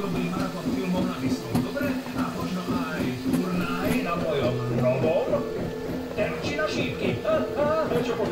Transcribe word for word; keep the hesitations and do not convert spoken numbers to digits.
urobili maratón filmov na Discord, dobre? A možno aj turnaj na mojom novom terči na šípky. Ha, ha, čo povieš?